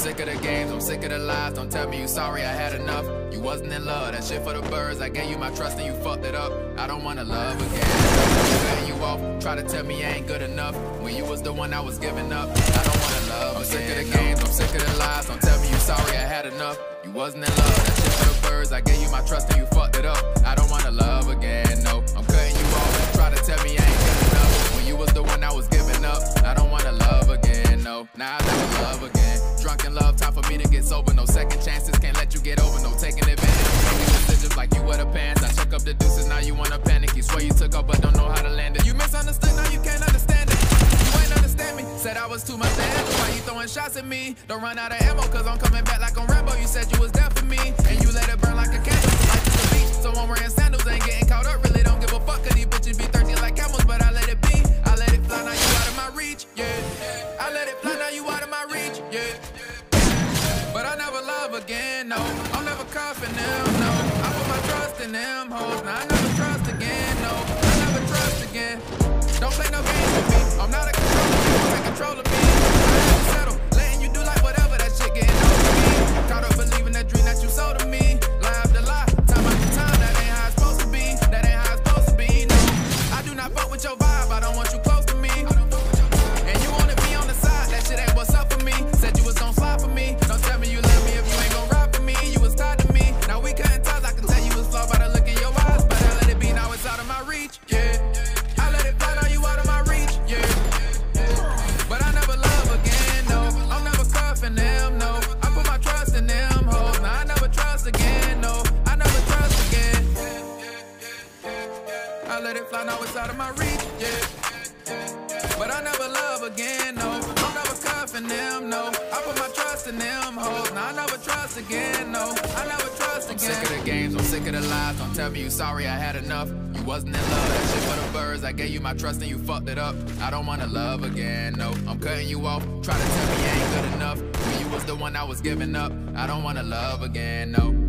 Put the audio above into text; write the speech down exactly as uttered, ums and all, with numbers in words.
sick of the games, I'm sick of the lies. Don't tell me you sorry, I had enough. You wasn't in love, that shit for the birds. I gave you my trust and you fucked it up. I don't wanna love again. Cutting you off, try to tell me I ain't good enough when you was the one I was giving up. I don't wanna love I'm again. Sick of the games, I'm sick of the lies. Don't tell me you sorry, I had enough. You wasn't in love, that shit for the birds. I gave you my trust and you fucked it up. I don't wanna love again, no. I'm cutting you off, try to tell me I ain't good enough when you was the one I was giving up. I don't wanna love again, no. Now I never love again. Drunk in love, time for me to get sober. No second chances, can't let you get over. No taking advantage, making decisions like you wear the pants. I check up the deuces, now you wanna panic. You swear you took up but don't know how to land it. You misunderstood, now you can't understand it. You ain't understand me, said I was too much to handle. Why you throwing shots at me? Don't run out of ammo, cause I'm coming back like on Rambo. You said you was there for me, and you let it burn like a candle. Like to the beach, so I'm wearing sandals. Ain't getting caught up, really don't give a fuck. Cause these bitches be thirsty like camels, but I let it be. I let it fly, now you out of my reach, yeah. I let it fly, now you out of my reach, yeah. But I never love again, no. I'm never cuffing them, no. I put my trust in them hoes, now I never trust again, no. I never trust again. Don't play no games with me. I'm not a controller, you won't take control of me. I never settle, letting you do like whatever, that shit getting over me. Caught up believing that dream that you sold to me. Lie after lie, time after time, that ain't how it's supposed to be. That ain't how it's supposed to be, no. I do not fuck with your vibe, I don't want you close to me. And you wanted me on the side, that shit ain't what's up for me. Said you was gon' slide for me. Don't tell me you love me if you ain't gon' ride for me. You was tied to me, now we couldn't touch. I can tell you was flawed by the look in your eyes, but I let it be, now it's out of my reach, yeah. I let it fly, now you out of my reach, yeah. But I never love again, no. I'm never cuffing them, no. I put my trust in them hoes, now I never trust again, no. I never trust again. I let it fly, now it's out of my reach, yeah. But I never love again, no. I'm never cuffing them, no. I put my trust in them hoes, now I never trust again, no. I never trust again. I'm sick of the games, I'm sick of the lies. Don't tell me you sorry, I had enough. You wasn't in love, that shit for the birds. I gave you my trust and you fucked it up. I don't wanna love again, no. I'm cutting you off, try to tell me you ain't good enough when you was the one I was giving up. I don't wanna love again, no.